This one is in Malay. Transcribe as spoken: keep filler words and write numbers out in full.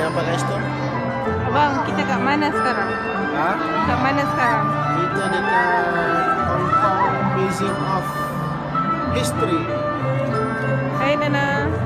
apa guys tu? Abang, kita kat mana sekarang? Ha? Kat mana sekarang? Kita dekat Hong Kong Museum of History. Hai Nana.